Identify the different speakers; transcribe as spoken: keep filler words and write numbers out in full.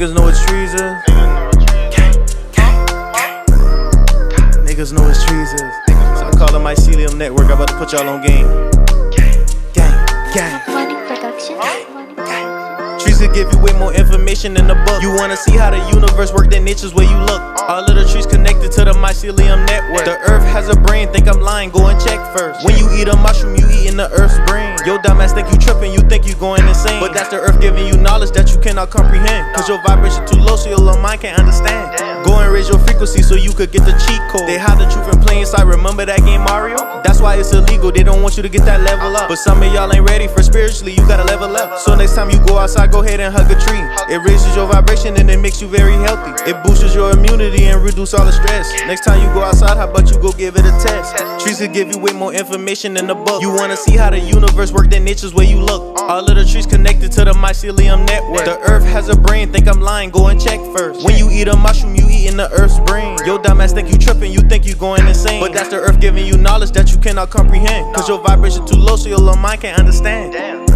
Speaker 1: Niggas know it's treason. Niggas know it's treason. So I call it mycelium network. I'm about to put y'all on game. Gang, gang.
Speaker 2: Money production.
Speaker 1: Trees could give you way more information than the book. You wanna see how the universe work, then nature's where you look. All of the trees connected to the mycelium network. The earth has a brain, think I'm lying, go and check first. When you eat a mushroom, you eating the earth's brain. Yo dumbass think you tripping, you think you going insane. But that's the earth giving you knowledge that you cannot comprehend. Cause your vibration too low so your little mind can't understand. Go and raise your frequency so you could get the cheat code. They hide the truth in plain sight, remember that game Mario? That's why it's illegal, they don't want you to get that level up. But some of y'all ain't ready for spiritually, you gotta level up. So next time you go outside, go ahead and hug a tree. It raises your vibration and it makes you very healthy. It boosts your immunity and reduce all the stress. Next time you go outside, how about you go give it a test? Trees could give you way more information than the book. You wanna see how the universe work, then nature's where you look. All of the trees connected to the mycelium network. The earth has a brain, think I'm lying, go and check first. When you eat a mushroom, you eating the earth's brain. Yo dumbass think you tripping, you think you going insane. But that's the earth giving you knowledge that you cannot comprehend. Cause your vibration too low so your little mind can't understand.